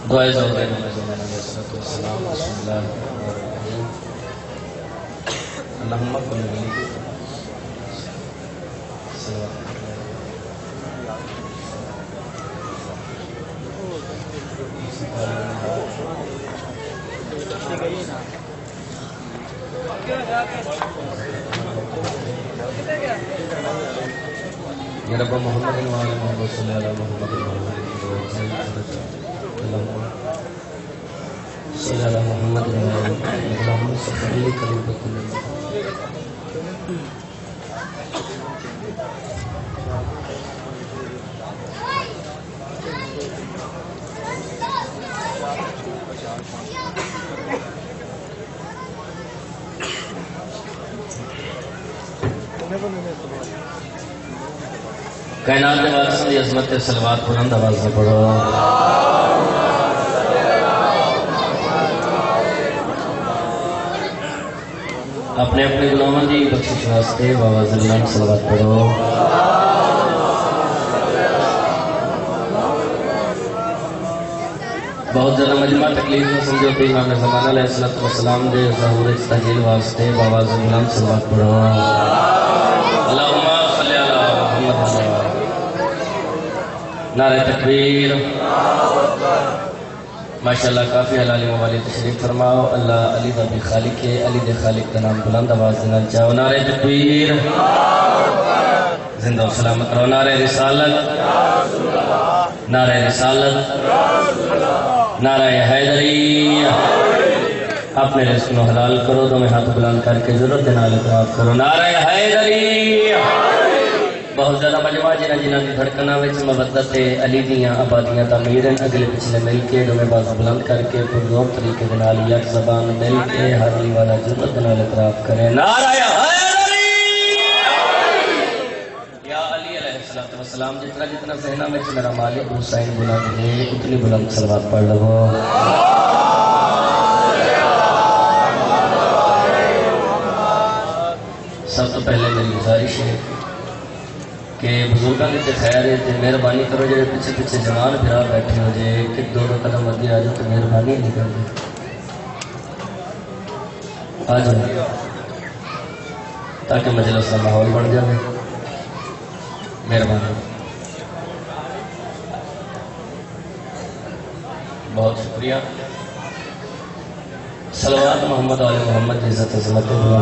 دعائے زوجین علیہ السلام بسم اللہ الرحمن الرحیم اللہم کن ولی یا رب محمد وعلی محمد صلی اللہ علیہ محمد صلی اللہ محمد اللہم صلی اللہ کائنات کے واسطے دی عظمت تے صلوات بلند آواز سے پڑھو اپنے اپنے گناہوں دی بخشش واسطے آواز بلند صلوات پڑھو بہت زیادہ مجمع تکلیف میں سمجھو کہ امام زمانہ علیہ السلام دے ظہور تحجیل واسطے آواز بلند صلوات پڑھو اللہم صلی اللہ محمد نعرہ تکبیر ماشاءاللہ کافی حلالی موالی تشریف فرماؤ اللہ علی دا بھی خالق ہے علی دے خالق کا نام بلند آواز دینا چاہو نعرہ تکبیر زندہ و سلامت رہو نعرہ رسالت نعرہ رسالت نعرہ حیدری اپنے رزق کو حلال کرو دو میں ہاتھ بلند کر کے ضرورت دینا اعتراف کرو نعرہ حیدری بہت زیادہ مجمع جنہ جنہ کی دھڑکنا وچ مودت علی دیاں آبادیاں تعمیرن اگلے پچھلے مل کے دو میں باز بلند کر کے پرزور طریقے دنال یک زبان مل کے حاضری والا ضرورت دنال اعتراف کریں نعرہ حیدری یا علی علیہ السلام جتنا جتنا ذہنہ میں میرا مالک حسین بلند ہے اتنی بلند صلوات پڑھ لو سب تو پہلے میری گزارش ہے کہ بزرگاں کی خیر ہے تو مہربانی کرو جی پیچھے پیچھے جوان پھرا بیٹھے ہو جائے کہ دونوں قدم اگے آ جاؤ تو مہربانی نہیں کر دے آ جاؤ تاکہ مجلس کا ماحول بن جائے مہربانی بہت شکریہ صلوات محمد علی محمد عزت عظمت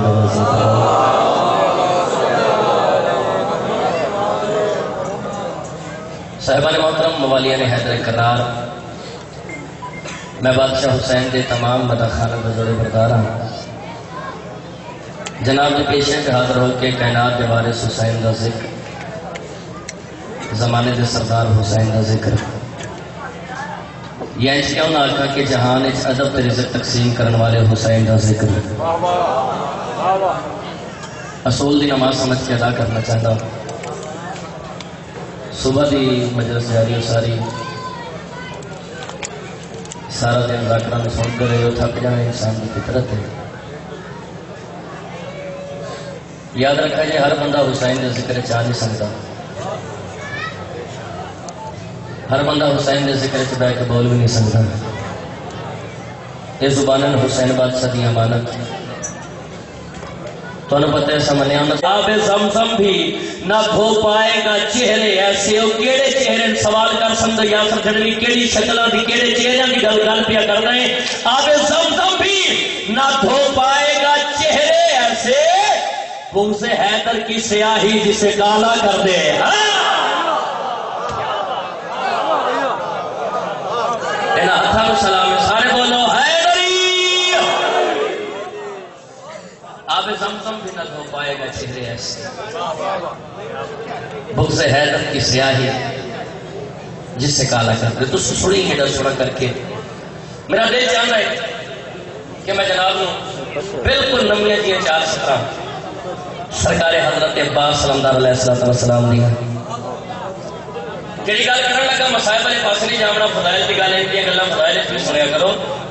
صاحبان محترم موالیان حیدر کرار میں بادشاہ حسین دے تمام مدخانہ بزرگ بردار ہوں جناب دے پیشے کے حاضر ہو کے کائنات دے وارث حسین دا ذکر زمانے دے سردار حسین دا ذکر یا اس کیوں نہ آکھا کہ جہان اس عدب تے رزق تقسیم کرن والے حسین دا ذکر اصول دی نماز سمجھ کے ادا کرنا چاہتا ہوں صبح دی مجلس جاری ہو سارا دن ذاکرہ میں سن کر رہے ہو تھک جانے انسان کی فطرت ہے یاد رکھا جائے ہر بندہ حسین دے ذکر چاہ نہیں سکتا ہر بندہ حسین دے ذکر چاہ کے بول بھی نہیں سکتا یہ زبانن حسین بادشاہ دی امانت تو انہوں پتہ ہے سمجھنے آب زمزم بھی نہ دھو پائے گا چہرے ایسے ہو کیڑے چہرے سوال کر سمجھو یا سمجھنی کیڑی شکلہ بھی کیڑے چہرے بھی گل پیا کر رہے ہیں آب زمزم بھی نہ دھو پائے گا چہرے ایسے بغض حیدر کی سیاہی جسے کالا کر دے سلام سارے بولو آب زمزم بھی نہ دھو پائے گا چہرے ایسے بغض حیدر کی سیاہی جس سے کالا کر دے تو سڑی ہیڈا سڑا کر کے میرا دل چاہ رہا ہے کہ میں جناب بالکل نمیہ دیا 417 سرکار حضرت عباس سلامدار علیہ السلام دیا کیڑی گل کرن لگا مسائل والے پاس نہیں جاونا فضائل دی گل ہے گلاں فضائل وچ سنیا کرو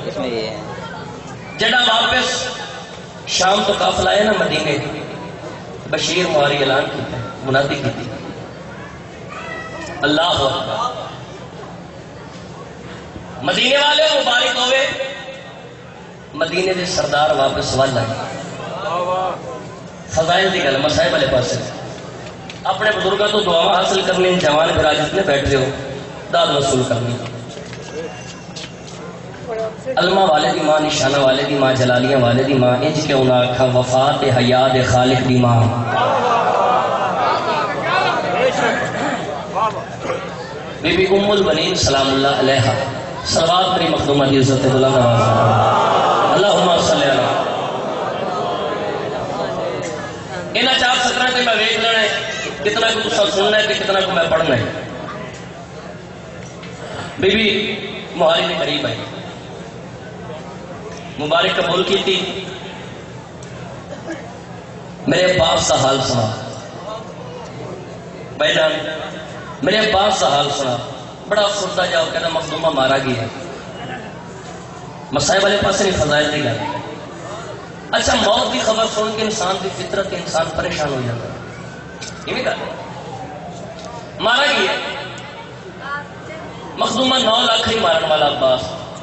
جڑا واپس شام تو قافلہ ہے نا مدینے بشیر مواری اعلان کیتا منادی کی اللہ مدینے والے مبارک ہوئے، مدینے دے سردار واپس وال آئے، فضائل دی گل مسائل والے پاس اپنے بزرگوں تو دعا حاصل کرنے، جوان برا جتنے بیٹھے ہو داد وصول کرنی، علمہ والے دی ماں، نشانہ والے دی ماں، جلالیاں والے دی ماں، انج کے انہاں آکھا وفات حیات خالق دی ماں، بی بی ام البنین سلام اللہ علیہ، صلوات پری مخدومہ دی عزت بلند آواز اللہم صلی اللہ۔ انہاں 4-17 کے میں ویکھ لینا ہے کتنا کو تسا سننا ہے کتنا کو میں پڑھنا ہے۔ بی بی مہاری نے قریب آئی، مبارک قبول کی تھی، میرے عباس کا حال سنا، بھائی جان میرے عباس کا حال سنا، بڑا افسردہ جاؤ کہنا مخدومہ مارا گیا ہے، مسائل والے پاس نہیں فضائل دی گل۔ اچھا موت کی خبر سن کے انسان کی فطرت انسان پریشان ہو جاتا ہے، یہ بھی کہتے مارا گیا ہے، مخدومہ 9 لاکھ ہی مارن والا عباس،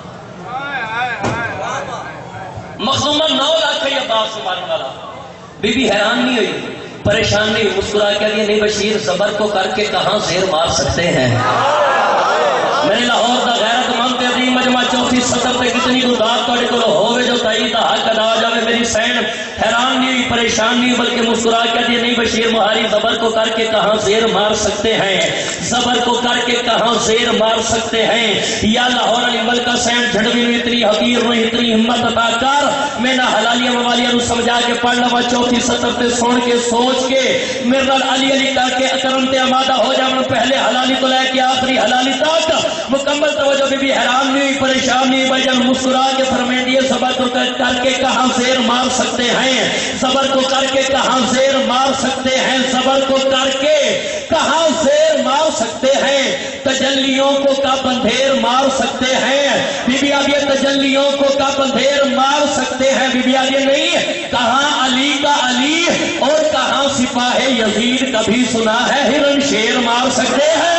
مخدومہ 9 لاکھ ہی عباس کو مارن والا۔ بی بی حیران نہیں ہوئی، پریشان نہیں، مسکرا کے لئے نہیں بشیر صبر کو کر کے کہاں زیر مار سکتے ہیں؟ میرے لاہور دا غیرت مند عظیم مجمع چوتھی سطح پہ کتنی گزار توڑے کو ہوئے جو تعید حق ادا جاوے، میری سین حیران نہیں ہوئی، پریشان نہیں بلکہ مسکرا کے لئے نہیں بشیر مہاری صبر کو کر کے کہاں زیر مار سکتے ہیں؟ صبر کو کر کے کہاں زیر مار سکتے ہیں؟ یا لاہور علی ملکہ سین جھڑوی نے اتنی حقیر نے اتنی ہمت عطا کر، میں نہ حلالیہ موالیہ نو سمجھا کے پڑھ لوا چوتھی سطح پہ سن کے سوچ کے میرا علی علی کر کے اکرم تے آمادہ ہو جاؤں، پہلے حلالی کو لے کے آخری حلالی تک مکمل توجہ۔ بی بی حیران نہیں پریشان نہیں بھائی جان مسکرا کے فرمائیں دیے صبر کو کر کے کہاں زیر مار سکتے ہیں؟ صبر کو کر کے کہاں زیر مار سکتے ہیں؟ صبر کو کر کے کہاں زیر مار سکتے ہیں؟ تجلیوں کو کب اندھیر مار سکتے ہیں؟ بی بی اب یہ تجلیوں کو کب اندھیر مار سکتے ہیں؟ بی بی اب یہ نہیں کہاں علی کا علی اور کہاں سپاہ یزید کبھی سنا ہے ہرن شیر مار سکتے ہیں؟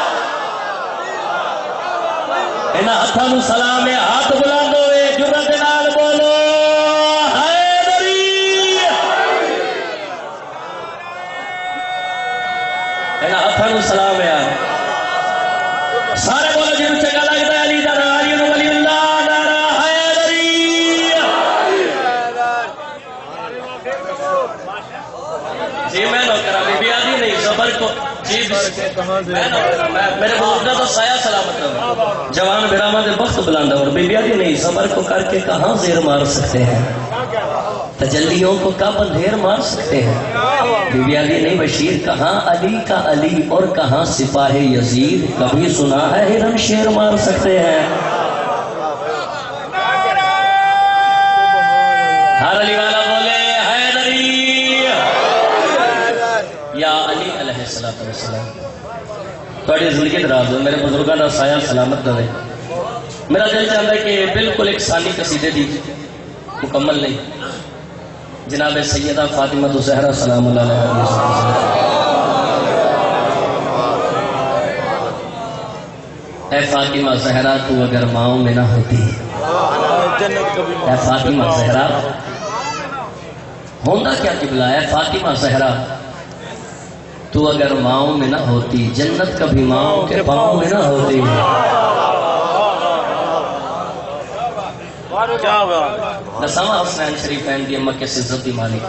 انہاں ہتھاں نوں سلام ہے، ہاتھ بلند ہوئے، جرأت نال بولو حیدری۔ انہاں ہتھاں نوں سلام ہے، سارے بولو جنوں چنگا لگدا ہے علی دا نام، علی نو ولی اللہ، نعرہ حیدری۔ جی میں نہ کرا بی بی آدھی نہیں صبر کو جی میرے بزرگوں تو سایہ سلامت رہو، جوان برامہ دے بخت بلاندا اور بی بی آدھی نہیں صبر کو کر کے کہاں زیر مار سکتے ہیں؟ تجلیوں کو کب اندھیر مار سکتے ہیں؟ بی بی آدھی نہیں بشیر کہاں علی کا علی اور کہاں سپاہ یزید کبھی سنا ہے ہرن شیر مار سکتے ہیں؟ ہر علی والا بولے حیدری یا علی علیہ السلام۔ تھوڑی زندگی دراز ہو، میرے بزرگوں کا سایہ سلامت رہے۔ میرا دل چاہتا ہے کہ بالکل ایک ثانی قصیدے دی مکمل نہیں، جناب سیدہ فاطمہ الزہرا سلام اللہ علیہ اے فاطمہ زہرا تو اگر ماؤں میں نہ ہوتی، اے فاطمہ زہرا ہوندہ کیا قبلہ ہے؟ فاطمہ زہرا تو اگر ماؤں میں نہ ہوتی، جنت کبھی ماؤں کے پاؤں میں نہ ہوتی۔ نسامہ حسنین شریفین دی امہ کے عزت دی مالک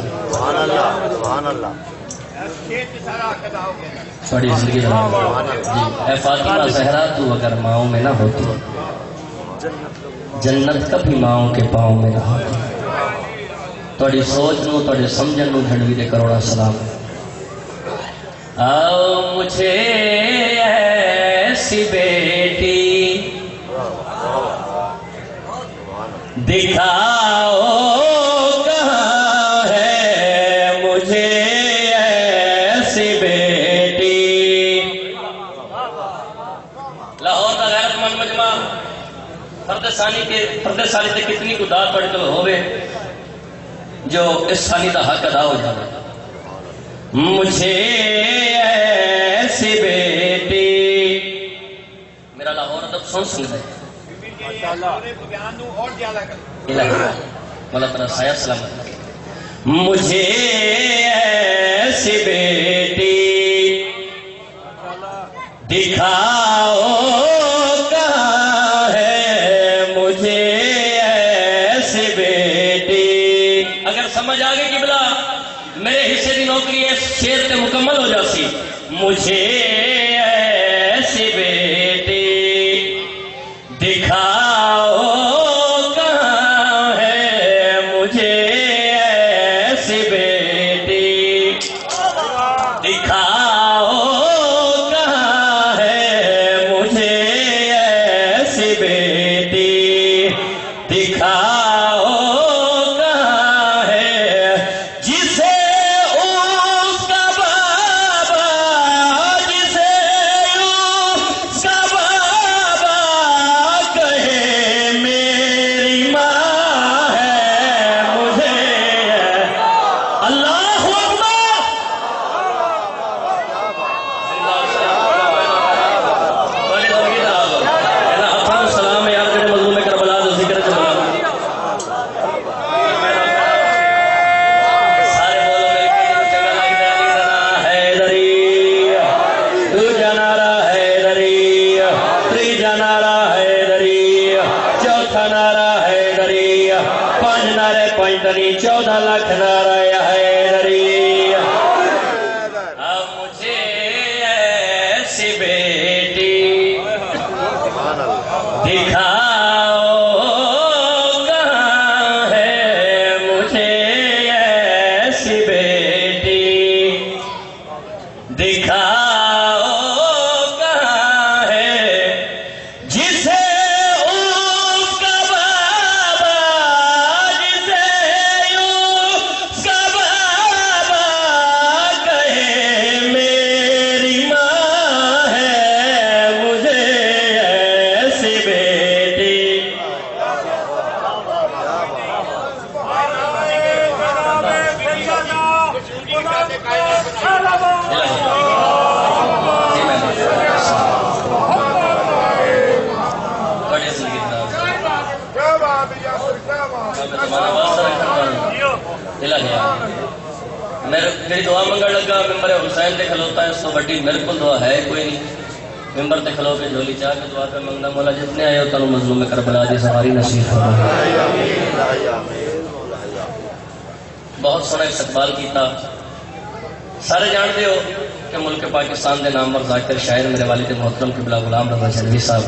بڑی زندگی جی اے فاطمہ زہرا تو اگر ماؤں میں نہ ہوتی، جنت کبھی ماؤں کے پاؤں میں نہ ہوتی۔ تھوڑی سوچ نو تھوڑی سمجھن نو جھڑوی دے کروڑا سلام۔ آؤ مجھے ایسی بیٹی دکھاؤ کہاں ہے، مجھے ایسی بیٹی۔ لاہور کا غیرت مند مجمع فرد ثانی تے کتنی گدار پڑھ کر ہوئے جو اس ثانی کا حق ادا ہو جائے۔ مجھے ایسی بیٹی، میرا لاہور ادب سن سکتا ہے، مولا تعالیٰ سایہ سلامت رکھے۔ مجھے ایسی بیٹی دکھاؤ کہاں ہے، مجھے ایسی بیٹی۔ اگر سمجھ آگے کی بلا میرے حصے کی نوکری ہے شیر تے مکمل ہو جاسی۔ مجھے ایسی بیٹی دکھاؤ کہاں ہے، مجھے ایسی بیٹی دکھاؤ کہاں ہے، مجھے ایسی بیٹی دکھاؤ کہاں ہے، جسے اس کا بابا جسے اس کا بابا کہے میری ماں ہے، مجھے اللہ اکبر۔ بڑی زندگی دا اپنا سلام یار جڑے مظلوم کربلا دا ذکر چلا سارے بولو میرے کی چنگا لگدا علی دا نام حیدری، دوجا نعرہ حیدری، تیجا نعرہ حیدری، چوتھا نعرہ حیدری، پانچ نعرے پانچ تنی 14 لاکھ نعرہ حیدری۔ اب مجھے ایسی بیٹی دکھاؤ کہاں ہے، مجھے ایسی بیٹی دکھاؤ کہاں ہے، جسے اس کا بابا جسے اس کا بابا کہے میری ماں ہے، مجھے ایسی بیٹی۔ بڑی زندگی دا الہی میری دعا منگن لگا ممبر حسین تے کھلوتا ہے، اس تو بڑی میرے کو دعا ہے کوئی نہیں۔ ممبر تے کھلو کے جھولی چاہ کے دعا پہ منگنا، مولا جتنے آئے ہو تنوں مظلوم کربلا دی سواری نصیب فرما۔ بہت سونا استقبال کیتا، سارے جانتے ہو کہ ملک پاکستان دے نامور ذاکر شاعر میرے والد محترم قبلہ غلام رضا شرفی صاحب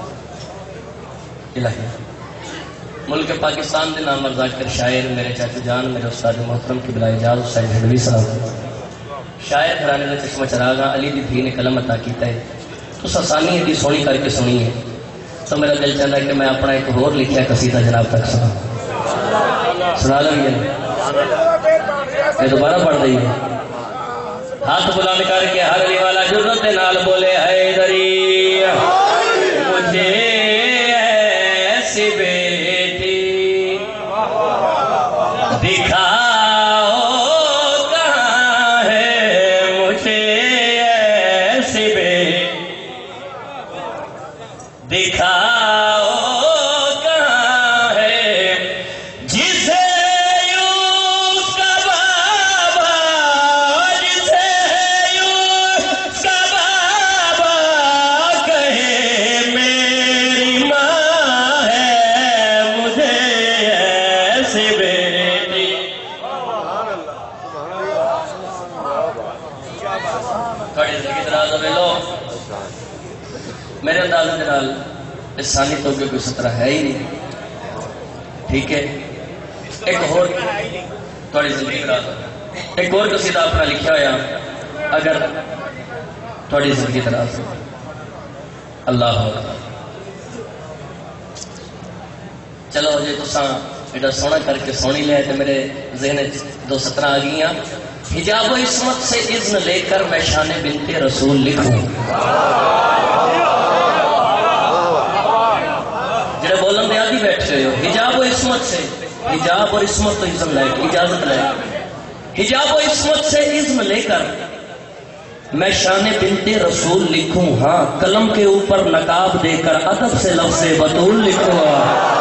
الہی، ملک پاکستان دے نامور ذاکر شاعر میرے چاچو جان میرے استاد محترم قبلہ اعجاز حسین ہڈوی صاحب، شاعر گھرانے کا چشمہ چراغاں علی دی دھی نے قلم عطا کیتا ہے، تو آسانی ایڈی سونی کر کے سنی ہے، تو میرا دل چاہتا ہے کہ میں اپنا ایک اور لکھیا قصیدہ جناب تک سنا لیں گے۔ یہ دوبارہ پڑھ رہی ہے، ہاتھ بلند کر کے ہر علی والا جرت نال بولے حیدری، مجھے ایسی بیٹی دکھاؤ کہاں ہے، مجھے ایسی بیٹی دکھاؤ کہاں ہے، جسے اس کا بابا جسے اس کا بابا کہے میری ماں ہے، مجھے ایسی بیٹی۔ تھوڑی زندگی دراز ہوے لو میرے انداز کے نال انسانی تو کوئی سطرہ ہے ہی نہیں، ٹھیک ہے۔ ایک اور تھوڑی زندگی دراز ایک اور قصیدہ اپنا لکھا ہوا اگر تھوڑی زندگی دراز اللہ اکبر۔ چلو جی تساں ایڈا سونا کر کے سونی لے تو میرے ذہن 2 سطریں آ گئی، حجاب و عصمت سے اذن لے کر میں شان بنت رسول لکھوں، جڑے بولن دے آدھی بیٹھ گئے ہو، حجاب و عصمت سے، حجاب اور عصمت تو اذن لے اجازت لے، حجاب و عصمت سے اذن لے کر میں شان بنت رسول لکھوں ہاں قلم کے اوپر نقاب دے کر ادب سے لفظ بطول لکھوں گا.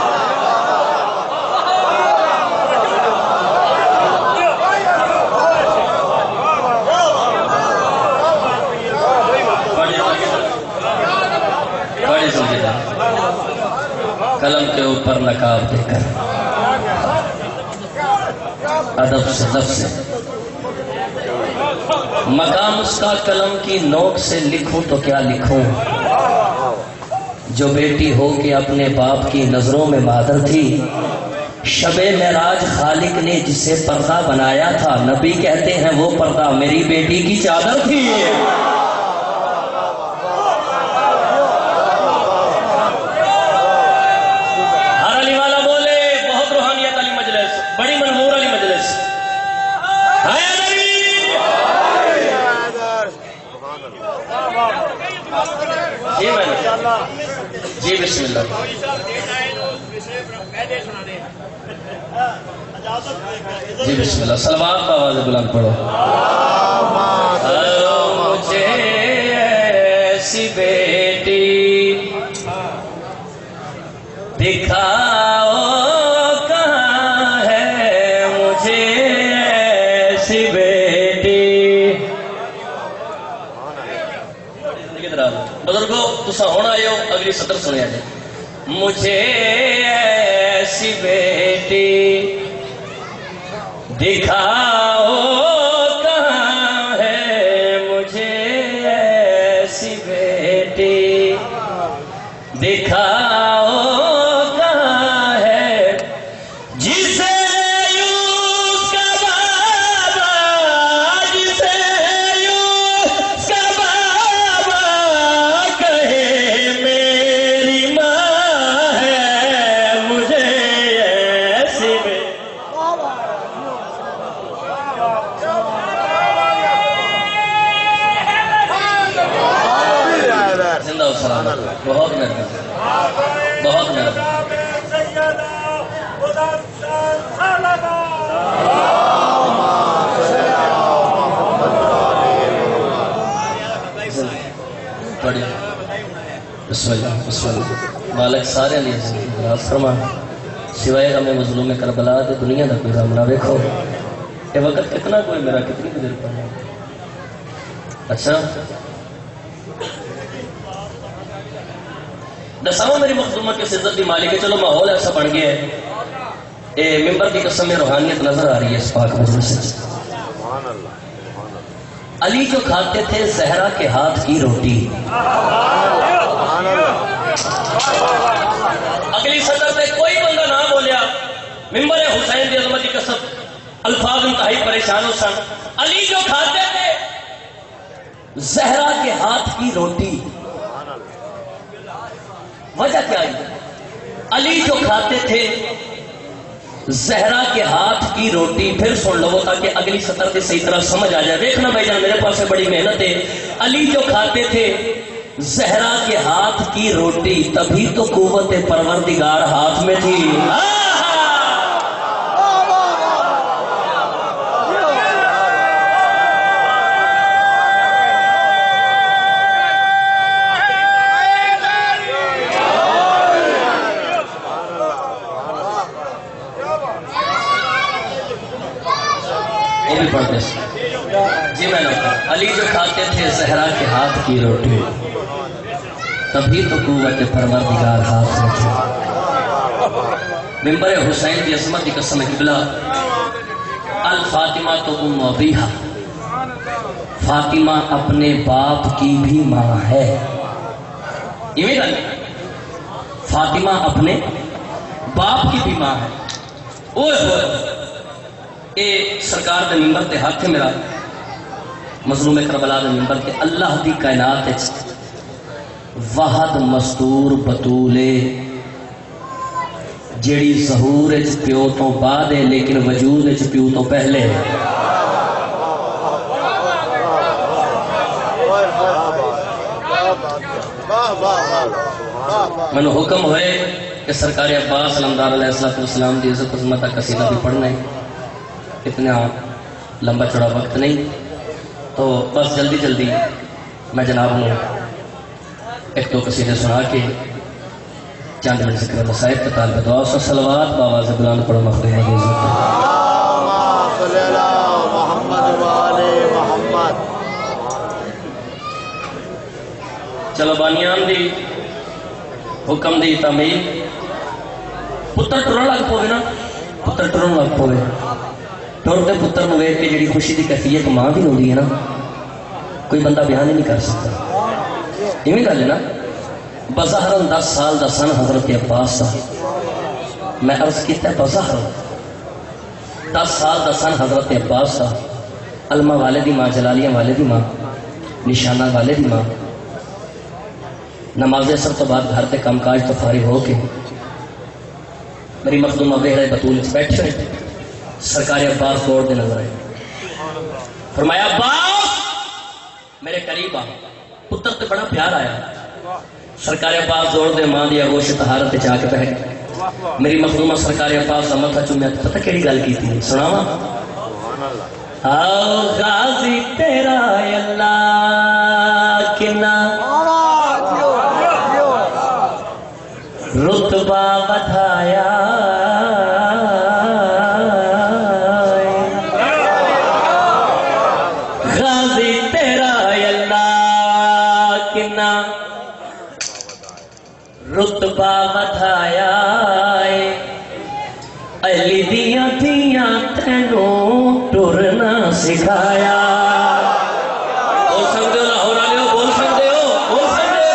قلم کے اوپر نقاب دے کر ادب سے لفظ مقام اس کا قلم کی نوک سے لکھوں تو کیا لکھوں. جو بیٹی ہو کے اپنے باپ کی نظروں میں مادر تھی. شب معراج خالق نے جسے پردہ بنایا تھا نبی کہتے ہیں وہ پردہ میری بیٹی کی چادر تھی. ہر علی والا بولے بہت روحانیت علی مجلس بڑی منظور علی مجلس. جی بسم اللہ. جی بسم اللہ. سلوات کا آواز بلند پڑھو. مجھے ایسی بیٹی دکھاؤ کہاں ہے مجھے ایسی بیٹی. بزرگو تسا ہونا آئے ہو اگلی سطر سنے آجائے. مجھے ایسی بیٹی دکھاؤ کہاں ہے مجھے ایسی بیٹی دکھاؤ کہاں ہے جسے بہت مہربانی بہت مہربانی. بسم اللہ بسم اللہ. مالک سارے لیے فرما سوائے ہمیں مظلوم کربلا دے دنیا دا کوئی غم نہ ویکھو. یہ وقت کتنا کوئی میرا کتنی دیر پڑھنا. اچھا دساؤں میری مخدومہ کی عزت دی مالک ہے. چلو ماحول ایسا بن گیا ہے ممبر کی قسم میں روحانیت نظر آ رہی ہے اس پاک مجلس سے. علی جو کھاتے تھے زہرا کے ہاتھ کی روٹی. اگلی سطر پہ کوئی بندہ نہ بولیا. ممبر حسین دی عظمت کی قسم الفاظ انتہائی پریشان ہو سن. علی جو کھاتے تھے زہرا کے ہاتھ کی روٹی. وجہ کیا ہے؟ علی جو کھاتے تھے زہرا کے ہاتھ کی روٹی. پھر سن لو تاکہ اگلی سطر سے صحیح طرح سمجھ آ جائے. دیکھنا بھائی جان میرے پاس سے بڑی محنت ہے. علی جو کھاتے تھے زہرا کے ہاتھ کی روٹی تبھی تو قوت پروردگار ہاتھ میں تھی. جی میں علی جو کھاتے تھے زہرا کے ہاتھ کی روٹی تبھی تو قوت پروردگار ہاتھ میں تھی. ممبر حسین کی عظمت کی قسم قبلہ الفاطمہ تو ام ابیہا. فاطمہ اپنے باپ کی بھی ماں ہے. فاطمہ اپنے باپ کی بھی ماں ہے. اے سرکار دے ممبر تے ہاتھ ہے میرا مظلوم کربلا دے ممبر تے اللہ دی کائنات واحد مستور بطولے جیڑی ظہور پیو تو بعد ہے لیکن وجود پیو تو پہلے ہے. میں حکم ہوئے کہ سرکار عباس علمدار علیہ السلام دی عزت عظمت قصیدہ بھی پڑھنا ہے. اتنا لمبا چوڑا وقت نہیں. تو بس جلدی جلدی میں جناب نے ایک دو قصیدے سنا کے چند منٹ ذکر مسائب کے طالب دعا سے صلوات باواز بلند پڑھو مخدوم عزیز صلی اللہ محمد وآلہ محمد. چلو بانیان دی حکم دی تعمیل پتر ٹرن لگ پوے نا پتر ٹرن لگ پوے ٹرتے پتر نو ویکھ کے جڑی خوشی دی کیفیت ماں دی ہوندی ہے نا کوئی بندہ بیان ہی نہیں کر سکتا. ایویں گل ہے نا. بظاہر 10 سال دا سن حضرت عباس دا میں عرض کیتا ہے بظاہر 10 سال دا سن حضرت عباس دا علمہ والے دی ماں جلالیہ والے دی ماں نشانہ والے دی ماں نماز اثر تو بعد گھر تے کام کاج تو فارغ ہو کے میری مخدومہ بہرے بطول بیٹھے ہوئے سرکار عباس دوڑ دے نظر آئے. فرمایا عباس میرے قریب آ. پتر تے بڑا پیار آیا. سرکار عباس دوڑ دے ماں دی آغوش طہارت جا کے بیٹھ گئے. میری مخدومہ سرکار عباس کا متھا چومیا. پتہ کیڑی گل کی تھی سناواں. آؤ غازی تیرا اللہ کنا رتبہ بڑھایا غازی تیرا اللہ کنا رتبہ بڑھایا علی دیاں دیاں تینوں ٹرنا سکھایا. بول سکتے ہو لاہور والے ہو بول سکتے ہو بول سکتے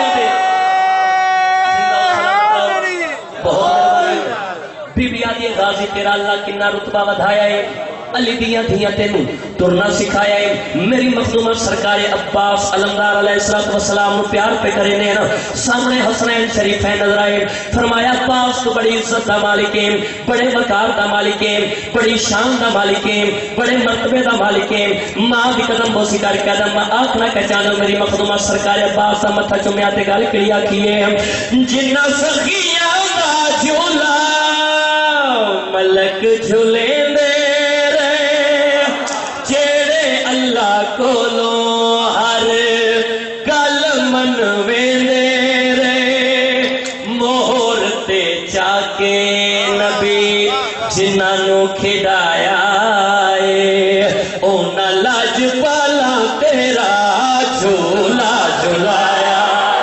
ہو. بہت بی بی آدھی غازی تیرا اللہ کنا رتبہ بدھایا ہے علی دیاں دیاں تینوں ٹرنا سکھایا ہے. میری مخدومہ سرکار عباس علمدار علیہ السلام پیار پہ کرے نے نا سامنے حسنین شریفین نظر آئے. فرمایا عباس تو بڑی عزت دا مالک ہے بڑے وقار دا مالک ہے بڑی شان دا مالک ہے بڑے مرتبے دا مالک ہے. ماں دی قدم بوسی کر کے آدم آنکھ نہ کچانا. میری مخدومہ سرکار عباس دا متھا چومیا تے گل کڑی آکھیے جنہ سخیاں دا جھولا ملک جھولے دے کولو ہر گل منوے رے مہر تے چاکے نبی جنہاں نو کھڈایا اے اونا لاج پالا تیرا جھولا جھولایا.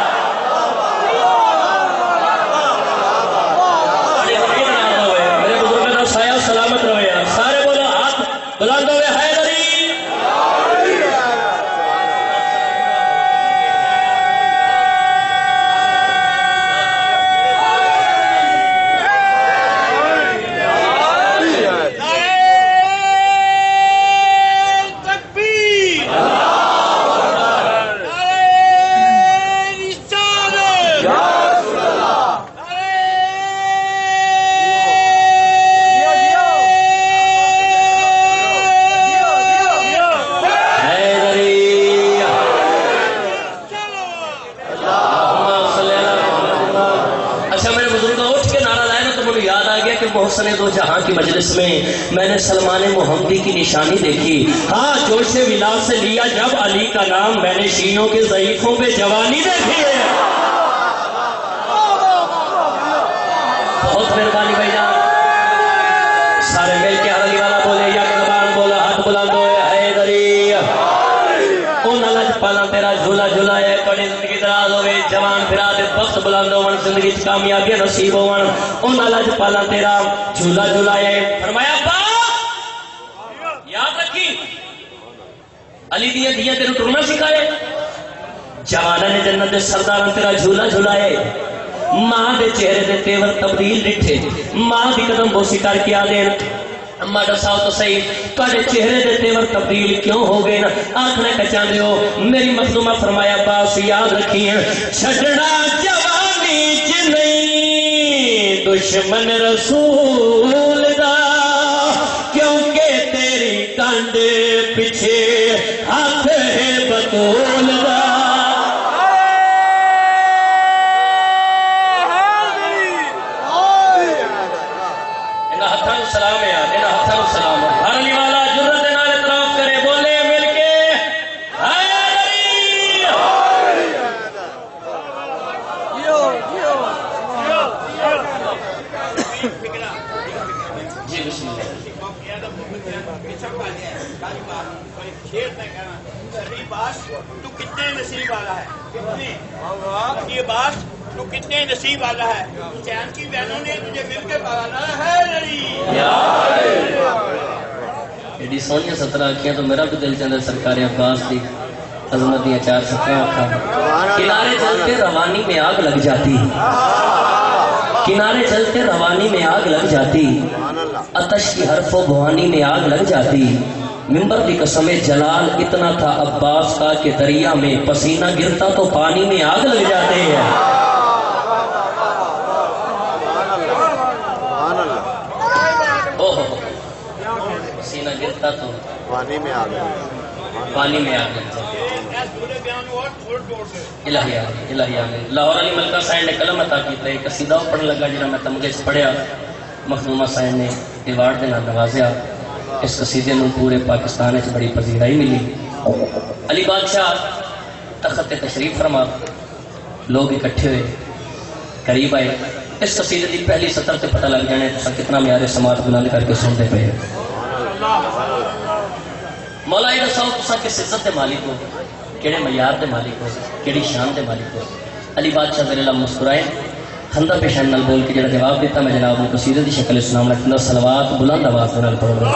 میرے بزرگ کا سایہ سلامت رہے. سارے بولو ہاتھ بلند ہوئے ہے محسن دو جہاں کی مجلس میں نے سلمان محمدی کی نشانی دیکھی. ہاں جوش ولا سے لیا جب علی کا نام میں نے شینوں کے ضعیفوں پہ جوانی دیکھی ہے. بہت مہربانی بھائی جان. سارے مل کے ہر علی والا بولے یا زبان بولا ہاتھ بلند ہوئے حیدری. ان لج پالا تیرا جھولا جھولایا کڑی زندگی دراز ہوئے جوان پھرا دے وقت بلند ہون زندگی کامیابی نصیب ہون. ان لج پالا تیرا جھولا جھولایا. فرمایا یاد رکھی علی دیاں دیاں تیرے ٹرنا سکھائے. جوانا نے جنت دے سردار تیرا جھولا جھلائے. ماں دے چہرے دے تیور تبدیل ڈٹھے. ماں دی قدم بوسی کر کے آدھے اما دساؤ تو صحیح تواڈے چہرے دے تیور تبدیل کیوں ہو گئے نا آنکھ نہ کچاندے ہو. میری مخدومہ فرمایا باس یاد رکھیے چھڈنا جوانی چ نہیں دشمن رسول دا کیونکہ تیری کنڈ پیچھے ہاتھ ہے بطول دا. سلام ہے یار ہاتھوں سلام. ہر علی والا جرت نال اعتراف کرے بولے مل کے بسم اللہ تو کتنے نصیب والا ہے؟ یہ باس تو کتنے نصیب والا ہے؟ چین کی بہنوں نے تجھے مل کے پالا ہے ایڈی سونی 17 آنکھیاں تو میرا بھی دل چاہتا ہے سرکار عباس دی عظمت دیا 4-17 آنکھاں کنارے چلتے روانی میں آگ لگ جاتی کنارے چلتے روانی میں آگ لگ جاتی آتش کی حرف و بوانی میں آگ لگ جاتی منبر کی قسم جلال اتنا تھا عباس کا کہ دریا میں پسینہ گرتا تو پانی میں آگ لگ جاتے ہیں پسینہ گرتا تو پانی میں آ گیا پانی میں آگ لگ جاتے الہی آگے لاہور علی ملکہ صاحب نے قلم عطا کیتا ہے قصیدہ پڑھنے لگا جنہاں میں تمغے سے پڑھیا مخدومہ صاحب نے ایوارڈ دینا نوازیا اس قصیدے میں پورے پاکستان میں بڑی پذیرائی ملی علی بادشاہ تخت تشریف فرما لوگ اکٹھے ہوئے قریب آئے اس قصیدے کی پہلی سطر سے پتہ لگ جانے تو کتنا معیار سماعت بلند کر کے سنتے پہ مولا یہ دسو تساں کس عزت دے مالک ہو کیڑے معیار دے مالک ہو کیڑی شان دے مالک ہو علی بادشاہ ذل اللہ مسکرائے خندہ پیشان نال بول کے جڑا جواب دیتا میں جناب نے قصیدے دی شکل اسلام لکھنا صلوات بلند آواز نال پڑھ رہا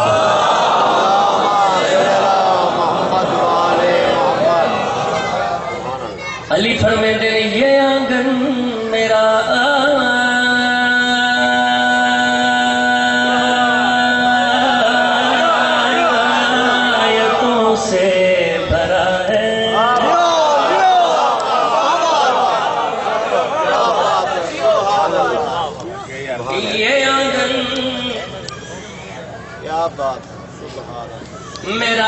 علی فرمیندے نے یہ آنگن میرا میرا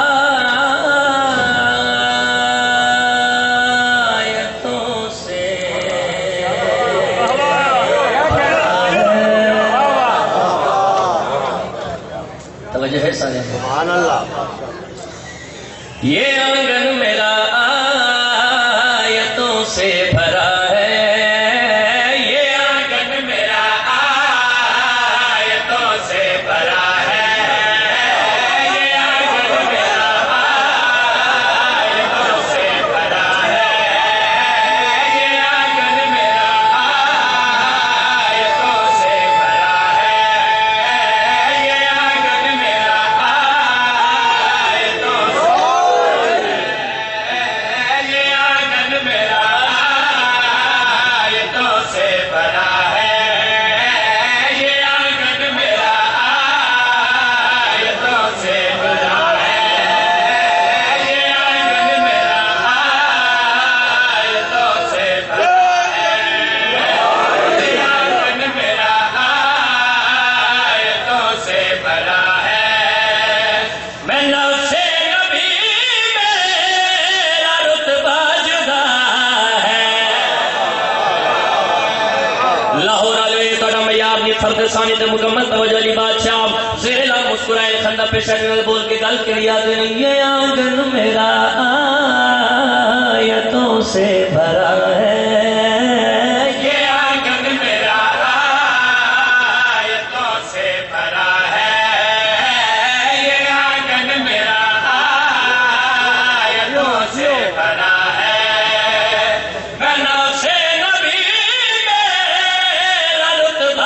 آیتوں سے توجہ ہے سارے سبحان اللہ یہ آنگن میرا آیتوں سے بھرا ثانی تے مکمل توجہ علی بادشاہ زیرلا مسکرائے خندہ پیشانی میں بول کے گل کے یاد نہیں یہ آنگن میرا آیتوں سے بھرا ہے یہ آنگن میرا آیتوں سے بھرا ہے یہ آنگن میرا آیتوں سے بھرا ہے میں نام سے نبی میرا رتبہ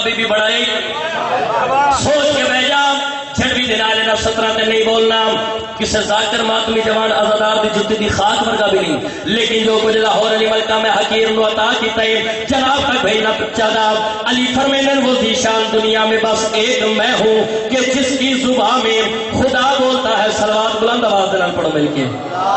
سوچ کے بھیجا جھڑ بھی دلالے نہ 17 تے نہیں بولنا کسے ذاکر ماتمی جوان ازادار دی جتی دی خاک ورگا بھی نہیں، لیکن جو کچھ لاہور علی ملکہ میں حقیر نو عطا کی تئے جناب کا بھینا جناب علی فرمینن وہ ذیشان دنیا میں بس ایک میں ہوں کہ جس کی زبان میں خدا بولتا ہے. صلوات بلند آواز دلان پڑھو مل کے.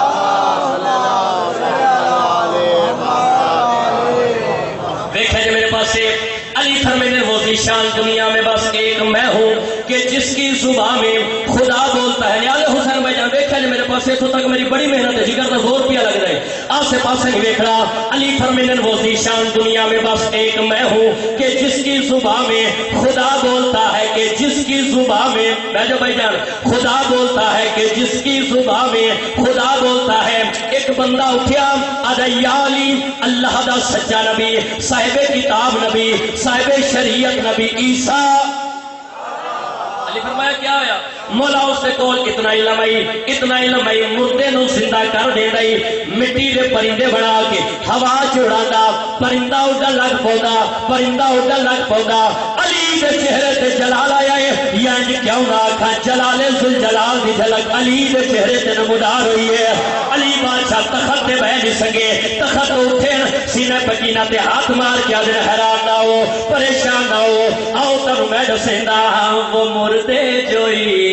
دیکھیں جو میرے پاس سے علی فرمینن وہ ذیشان دنیا میں بس ایک میں ہوں کہ جس کی زبان میں خدا بولتا ہے. نیاز حسین بھائی جان دیکھا جو میرے پاس تو تک میری بڑی محنت ہے، جگر کا زور پیا لگ رہا ہے، آسے پاسے نہیں دیکھ رہا. علی فرمینن وہ ذیشان دنیا میں بس ایک میں ہوں کہ جس کی زبان میں خدا بولتا ہے، کہ جس کی زبان میں بیجو بھائی جان خدا بولتا ہے، کہ جس کی زبان میں خدا بولتا ہے. ایک بندہ اٹھیا آدھا یا علی اللہ دا سچا نبی، صاحب کتاب نبی، صاحب شریعت نبی عیسیٰ. علی فرمایا کیا ہویا؟ مولا اس نے کول اتنا علم آئی مردے نو زندہ کر دے رہی، مٹی دے پرندے بنا کے ہوا چڑھا، پرندہ اڈا لگ پودا، پرندہ اڈا لگ پودا. علی دے چہرے تے جلال آیا ہے، یعنی کیوں نہ آکھا جلال ذوالجلال دی جھلک علی دے چہرے تے نمودار ہوئی ہے. علی بادشاہ تخت تے بیٹھ نہیں سکے، تخت اٹھن سینے پکینہ تے ہاتھ مار کے آدھے حیران نہ ہو، پریشان نہ ہو، آؤ تنو میں دسیندا وہ مردے جو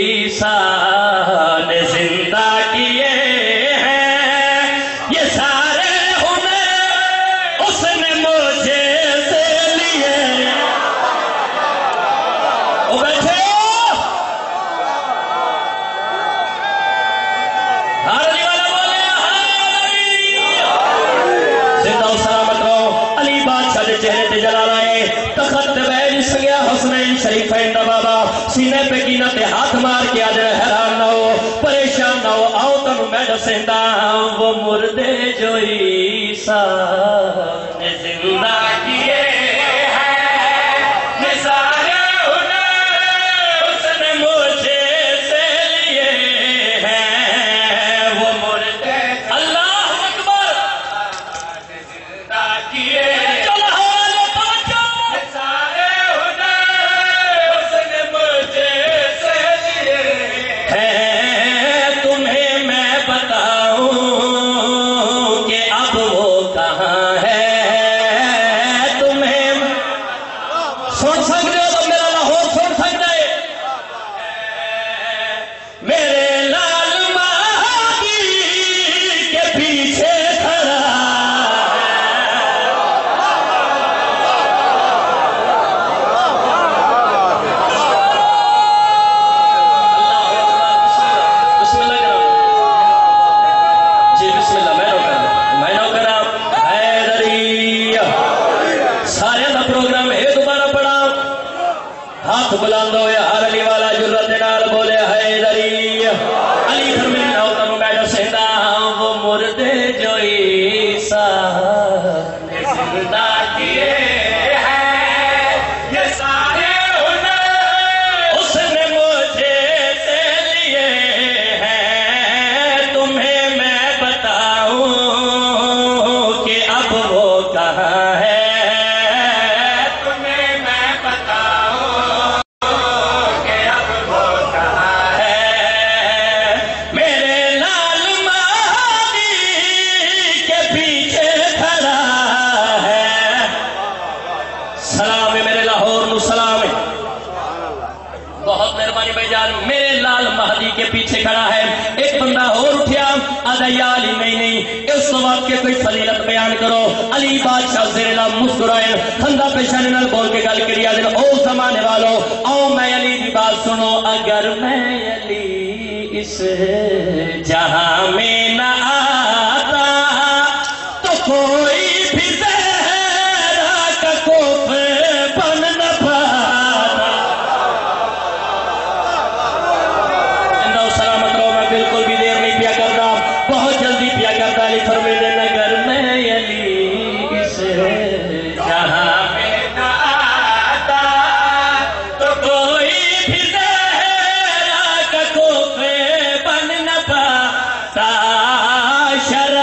عیسیٰ نے زندہ کیے ہیں، یہ سارے ہنر اس نے مجھے سے لیے. وہ بیٹھے ہر علی والا بولے زندہ و سلامت رہو. علی بادشاہ دے چہرے تے جلال آئے، تخت تے بیٹھ نہیں سکیا، حسنین شریفین دا بابا سینے پہ کینہ تے ہاتھ مار کے آدھے حیران نہ ہو، پریشان نہ ہو، آؤ تنو میں دسیندا وہ مردے جو عیسیٰ نے زندہ کیے ہیں، یہ سارے ہنر اس نے مجھے سے لیے ہیں. وہ مردے اللہ اکبر زندہ کیے بلند ہویا. ہر علی والا جرت نال بولے حیدری. علی فرمین او تنو میں دسیندا وہ مردے جو عیسیٰ نے زندہ کیے ہیں، یہ سارے ہنر اس نے مجھے سے لیے ہیں. تمہیں میں بتاؤں کہ اب وہ کہاں ہے، میرے لال مہدی کے پیچھے کھڑا ہے. ایک بندہ اور اٹھیا آدھا یا علی نہیں اس وقت کے کوئی فضیلت بیان کرو. علی بادشاہ زیرلا مسکرائے خندہ پیشانی نال بول کے گل کری آدھے او زمانے والو آؤ میں علی دی بات سنو. اگر میں علی اس جہاں میں نہ آتا تو کوئی بھی زہرا کا کوف بن نہ پاتا. بالکل بھی دیر نہیں پیا کرتا، بہت جلدی پیا کرتا. علی فرمیدے اگر میں علی اس جہاں میں نہ آتا تو کوئی بھی زہرا کا کوف بن نہ پاتا. شرم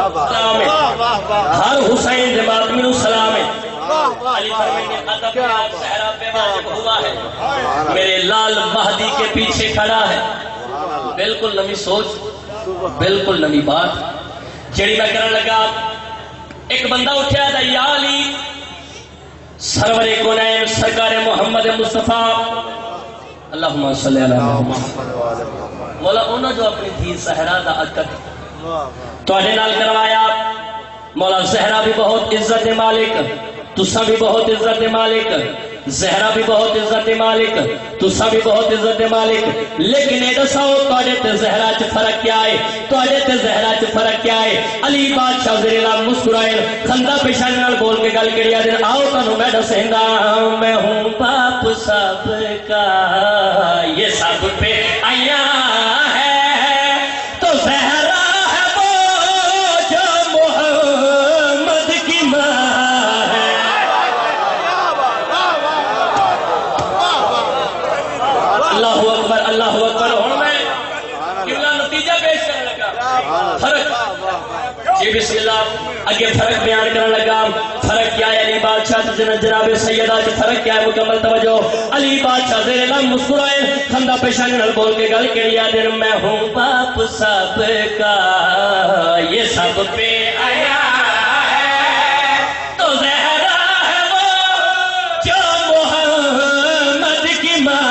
سلام ہے ہر حسین دے ماتمی سلام ہے علی فرمائے ادب صحرا پہ واجب ہوا ہے میرے لال مہدی کے پیچھے کھڑا ہے بالکل نمی سوچ بالکل نمی بات جڑی میں کرن لگا ایک بندہ اٹھیا دا یا علی سرور کونین سرکار محمد مصطفیٰ اللہم صلی اللہ علیہ وسلم مولا انہوں جو اپنی تھی صحرا دا عقد تو اڈے نال کروایا مولا زہرا بھی بہت عزت مالک تسا بھی بہت عزت مالک زہرا بھی بہت عزت مالک تسا بھی بہت عزت مالک لیکن اے دساؤ تواڈے تے زہرا چ فرق کیا ہے تواڈے تے زہرا چ فرق کیا ہے علی بادشاہ زیر لا مسکرائے خندہ پیشانی نال بول کے گل کڑیا دن آؤ تانوں میں دسیندا میں ہوں باپ سب کا یہ سب پہ آیا ہے تو زہرا ہے وہ جو محمد کی ماں اللہ اکبر ہوں میں کیونکہ نتیجہ پیش کرنے لگا فرق جی بسم اللہ اگے فرق بیان کرنے لگا فرق کیا ہے علی بادشاہ جناب سیدہ جو فرق کیا ہے مکمل توجہ علی بادشاہ زیر لم مسکرائے خندہ پیشانی نال بول کے گل کڑیا دن میں ہوں باپ سب کا یہ سب پہ آیا ہے تو زہرا ہے وہ جو محمد کی ماں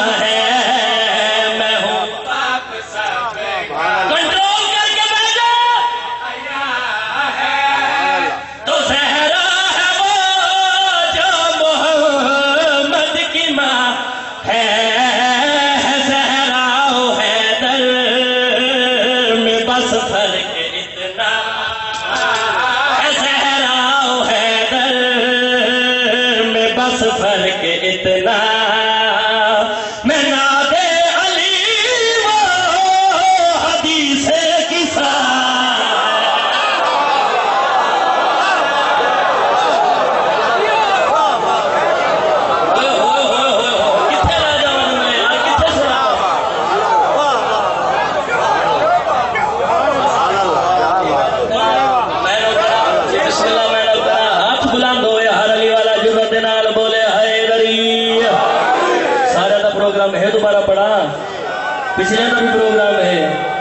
پچھلے کا بھی پروگرام ہے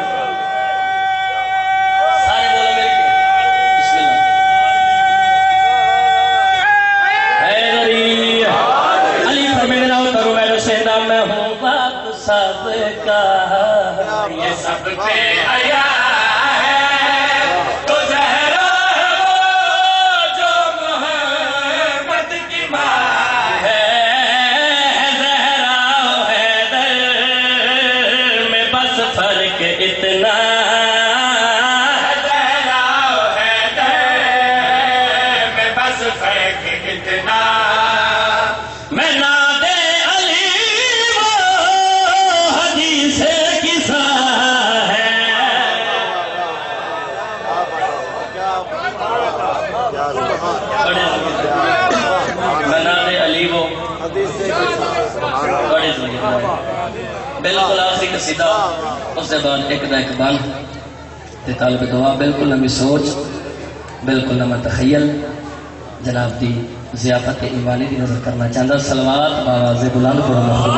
سارے بولو میرے کے بسم اللہ حیدری علی فرمینے نہ کرو میں رسیدہ میں ہوں باپ سب کا یہ سب پہ آیا ہے تو زہرا ہے وہ جو محمد کی ماں ہے فرق اتنا زہرا ہے میں بس فرق اتنا میں ناد علی وہ حدیث قصہ ہے میں ناد علی وہ بڑے بالکل آخری قصیدہ اس دے بعد ایک دا ایک بان تے طالب دعا بالکل نمی سوچ بالکل نمی تخیل جناب دی ضیافت ایمانی دی نظر کرنا چاہتا صلوات باواز بلند پڑھو محمد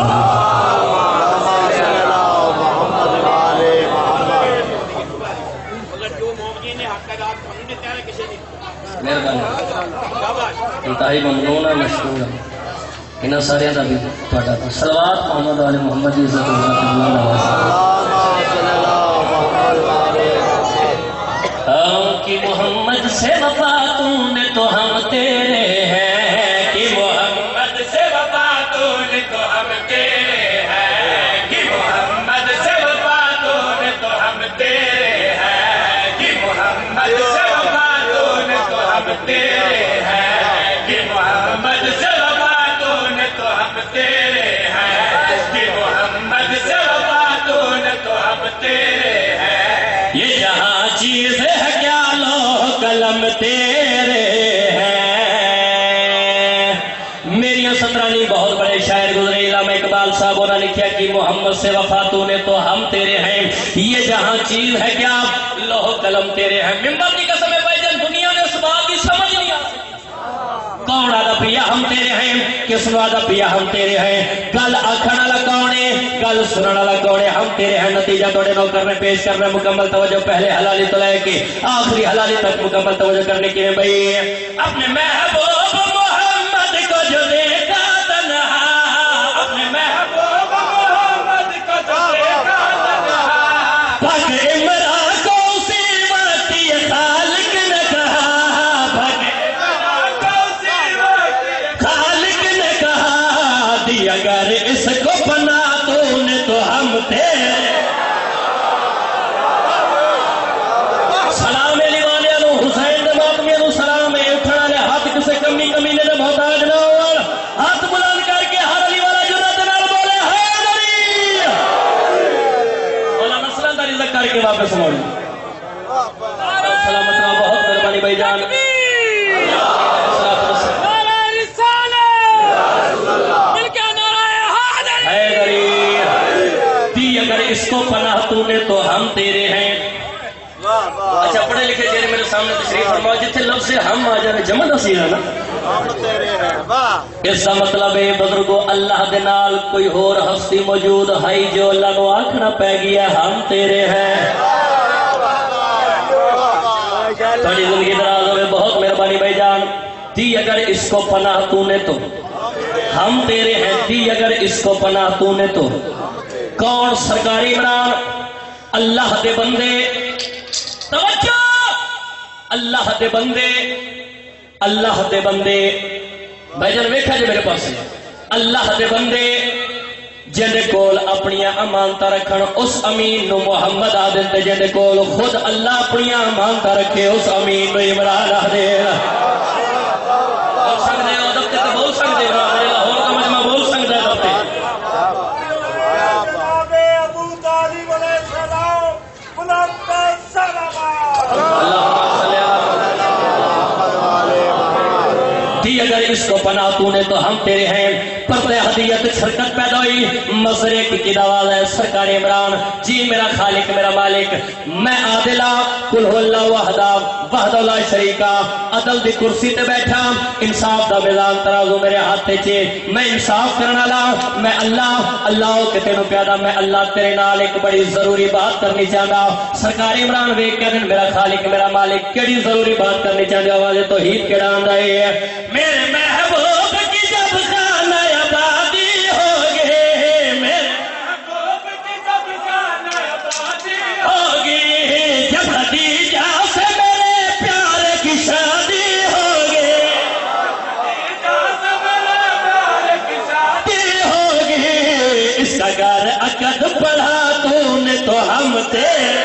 مہربانی انتہائی ممنون ہے مشکور ہے انہاں سارے دا بھی تہاڈا صلوات محمد علی محمد کی عزت کہ محمد سے وفا تو نے تو ہم تیرے ہیں کہ محمد سے وفا تو نے تو ہم تیرے ہیں کہ محمد سے وفا تو نے تو ہم تیرے ہیں کہ محمد سے وفا تو نے تو ہم تیرے ہیں کہ محمد سے تیرے ہیں کہ محمد سے وفا تو نے تو ہم تیرے ہیں یہ جہاں چیز ہے کیا لو قلم تیرے ہیں میری سترانی بہت بڑے شاعر گزرے علامہ اقبال صاحب نے لکھا کہ محمد سے وفا تو نے تو ہم تیرے ہیں یہ جہاں چیز ہے کیا لوح قلم تیرے ہیں ممبر کی قسم ہے بھائی جان دنیا نے اس بات کی سمجھ نہیں آ سکی کون آدھا پیا ہم تیرے ہیں کس نو آدھا پیا ہم تیرے ہیں گل آکھن والا کون ہے گل سنن والا کون ہے ہم تیرے ہیں نتیجہ توڑے نو کرنے پیش کرنے مکمل توجہ پہلے حلالی تو لے کے آخری حلالی تک مکمل توجہ کرنے کے لیے بھائی اپنے محبوب محمد کو جو دیکھا تنہا اپنے محبوب محمد کو جو دیکھا تنہا بھگ عمران کو اسی وقت یہ خالق نے کہا اگر اس کو پناہ تو نے تو ہم تیرے سلام علی والے نو حسین دے ماتمی نو سلام اٹھنا لے ہاتھ کسے کمی نے دے محتاج نہ ہو ہاتھ بلند کر کے ہر علی والا جنت نال بولے حیدری مولانا مسئلہ دا رزق کر کے واپس موڑ سلامت رہا بہت مہربانی بھائی جان اگر اس کو پناہ تو نے تو ہم تیرے ہیں اچھا پڑھے لکھے جیرے میرے سامنے تشریف فرماؤ جتنے لفظ سے ہم آ جانے جمع نصیر ہے نا اس کا مطلب ہے بزرگو اللہ دے نال کوئی اور ہستی موجود ہے جو اللہ کو آنکھنا پہ گیا ہم تیرے ہیں تھوڑی زندگی دراز ہوئے بہت مہربانی بھائی جان دی اگر اس کو پناہ تو نے تو ہم تیرے ہیں دی اگر اس کو پناہ تو نے تو کون سرکاری عمران اللہ دے بندے توجہ اللہ دے بندے بھائی جان ویکھا جی میرے پاس اللہ دے بندے جن کول اپنی امانتہ رکھن اس امین نو محمد آدھے تے جن کول خود اللہ اپنی امانتہ رکھے اس امین نو عمران آدھے بول سکتے ہو دفتے تو بول سکتے ہو میرے لاہور کا مجمع بول سکتے ہیں دفتے اگر اس کو پناہ تو نے تو ہم تیرے ہیں پردے ہدیت شرکت پیدا ہوئی مزرے کی دعویٰ ہے سرکار عمران جی میرا خالق میرا مالک میں عادلہ کل ہو اللہ وحدہ وحدہ لا شریکہ عدل دی کرسی تے بیٹھا انصاف دا میزان ترازو میرے ہاتھ چے میں انصاف کرنا لا میں اللہ کے تینوں پیادا میں اللہ تیرے نال ایک بڑی ضروری بات کرنی چاہتا سرکار عمران ویک کے دن میرا خالق میرا مالک کیڑی ضروری بات کرنی چاہتا آوازیں توحید کے ڈان رہے ہیں میرے محبوب کی جب خانہ آبادی ہوگی میرے محبوب کی جب خانہ آبادی ہوگی جب خدیجہ سے میرے پیارے کی شادی ہوگی خدیجہ سے میرے پیارے کی شادی ہوگی اس کا گھر عقد پڑھا تو نے تو ہم تیرے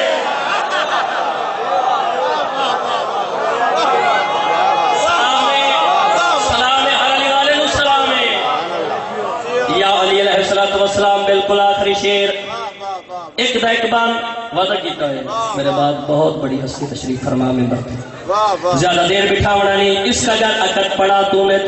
والسلام بالکل آخری شیر ایک دا ایک بار وعدہ کیتا ہے میرے بعد بہت بڑی ہستی تشریف فرما میں برتے زیادہ دیر بٹھا ہونا نہیں اس کا گھر عقد پڑا تو نے تو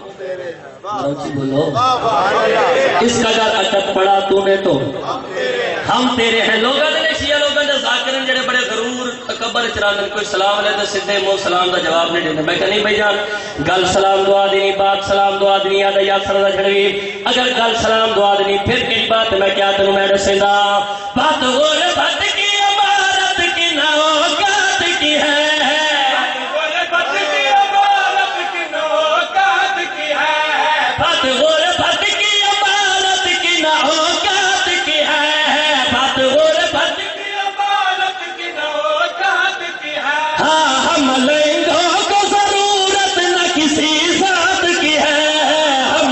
بولو اس کا گھر عقد پڑا تو نے تو ہم تیرے ہیں لوگاں نے شیعہ لوگاں نے ذاکرن جڑے بڑے ضرور تکبر چرانن کوئی سلام لے تے سیدھے منہ سلام دا جواب نہیں دیندے میں کہ نہیں بھائی جان گل سلام دعا دینی بات سلام دعا دینی آدھا یا سردا جھڑوی اگر گل سلام دعا دینی پھر کئی بات میں کیا تینوں میں دسیندا بات غربت کی عمارت کی نہ اوقات کی ہے غربت کی عمارت کی نہ اوقات کی ہے بات غربت کی عمارت کی نہ اوقات کی ہے بات غربت کی عمارت کی نہ اوقات کی ہے ہاں ہم لنگوں کو ضرورت نہ کسی ذات کی ہے ہم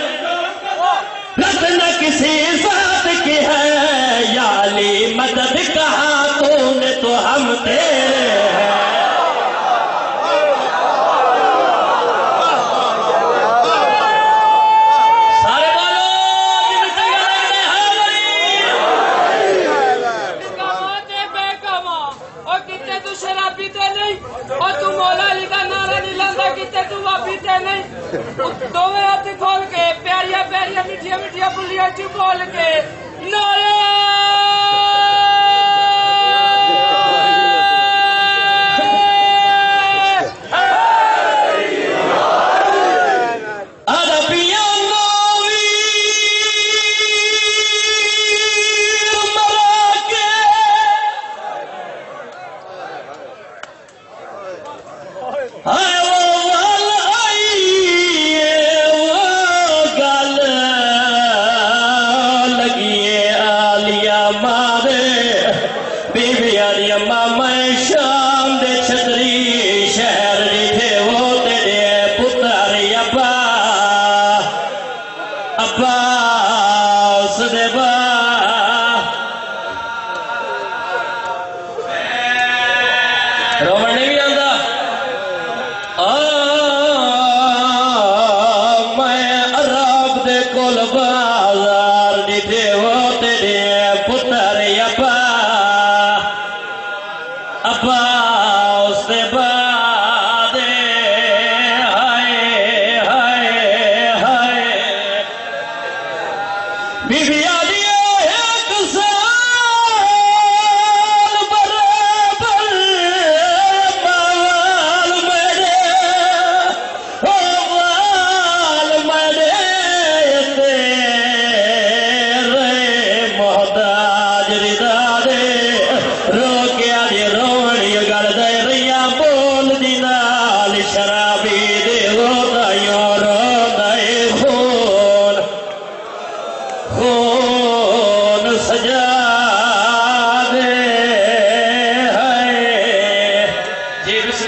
لنگوں نہ کسی ذات کی ہے یا علی مدد کہا تو نے تو ہم تیرے ہیں دوے ہاتھ کھول کے پیاریاں پیاریاں میٹھیاں میٹھیاں بولیاں چ بول کے نعرہ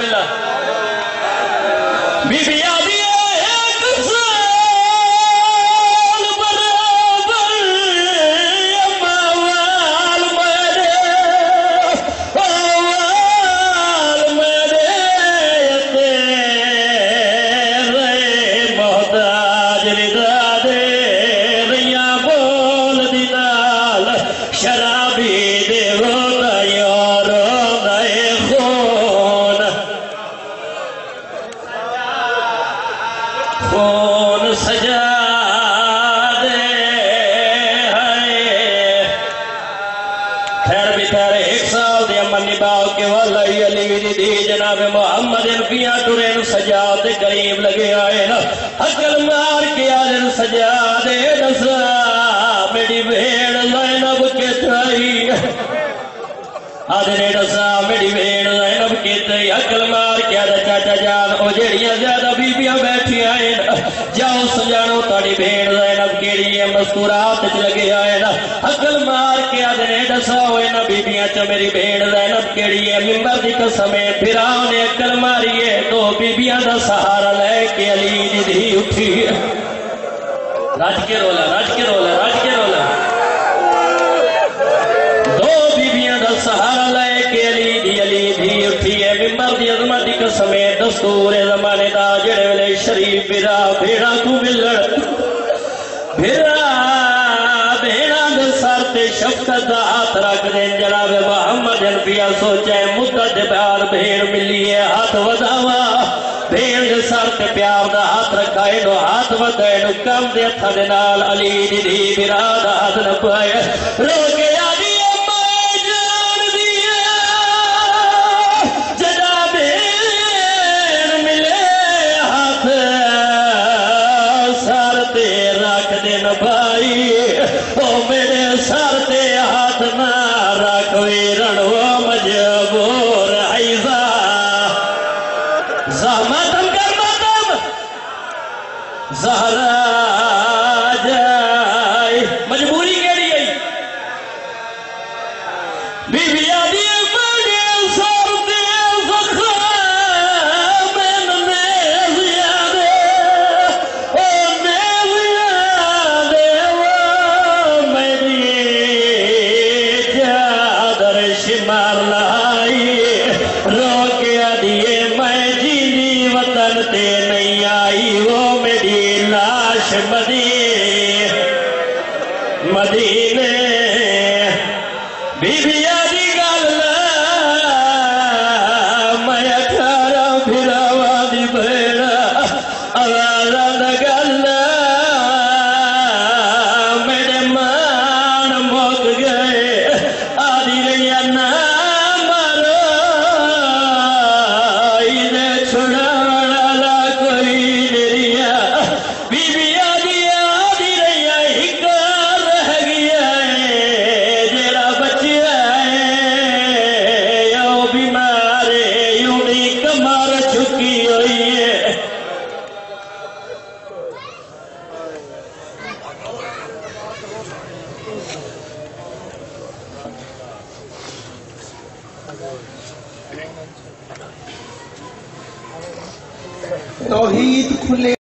باللہ بی بی آدھی جناب محمد انفیاں ٹورین سجاد قریب لگے آئے نا حقل مار کے آلن سجاد دسا میری بھیڑ زینب کے تھائی آدھنے دسا میری بھیڑ زینب کے تھائی حقل مار کے آدھا چاچا جان او جیڑیاں زیادہ بیبیاں بیٹھی آئے نا جاؤ سجانو تاڑی بھیڑ زینب کے لیے مذکورات لگے آئے نا حقل مار کے آدھنے دسا ہوئے نا بیبیاں چا میری بھیڑ زینب کے لیے ممبر دی قسمیں پھراؤں نے عقل ماریے دو بیبیاں دا سہارا لے کے علی دی دھی اٹھی راج کے رولا راج کے رولا راج کے رولا دو بیبیاں دا سہارا لے کے علی دی اٹھی ہے ممبر دی عظمت دی قسمیں دستور زمانے دا جڑے ویلے شریف بھیڑا بھیڑا کو ملڑ بھیڑا سر تے شفقت دا ہاتھ رکھ دیں جناب محمد انفیاں سوچے مدت بار بھیڑ ملی ہے ہاتھ وداوا بھیڑ دے سر تے پیار دا ہاتھ رکھائے نو ہاتھ ودائے نو کم دے ہتھا دے نال علی دی دی برا دا ہاتھ نہ پائے رو کے آدھی اماں جان دیا جدا بھیڑ ملے ہاتھ سر تے رکھ دے نو بھائی او میرے سر تے ہاتھ نہ رکھ ویرن وہ مجبور عیزہ زحمتم کر ماتم زہرا جائے مجبوری کیڑی ہے بی بی آدھی بڑے سر تے زخم نیز یادے او نیز یادے وہ میری چادر شمار لائی رو کے آدھیے میں جیلی وطن تے نہیں آئی وہ میری لاش مدینے بی بی آدھی گل میں اکھارا پھراوا دی بھیڑا آوازہ دا گل میرے مان موک گئے آدھی ریا نا مارو ایدے چھڑانا لا کوئی نریا بی بی آدھی ریا ایک رہ گیا ہے جیڑا بچیا ہے یو بیمارے یوں نہیں کمار چکی ہوئی ہے توحید کھلے